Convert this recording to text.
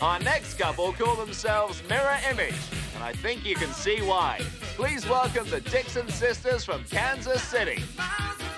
Our next couple call themselves Mirror Image, and I think you can see why. Please welcome the Dixon sisters from Kansas City.